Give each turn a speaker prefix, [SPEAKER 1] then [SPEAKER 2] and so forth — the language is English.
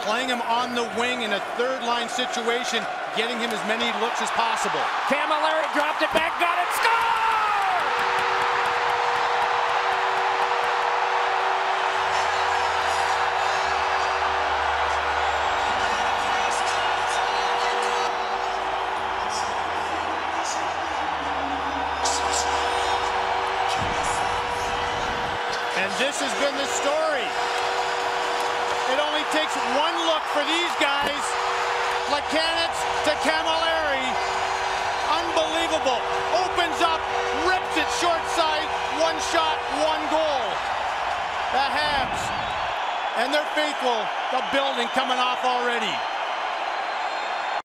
[SPEAKER 1] playing him on the wing in a third-line situation, getting him as many looks as possible.
[SPEAKER 2] Cammalleri dropped it back, got it, score!
[SPEAKER 1] And this has been the story. It only takes one look for these guys. Plekanec to Cammalleri. Unbelievable. Opens up, rips it short side. One shot, one goal. The Habs and their faithful, the building coming off already.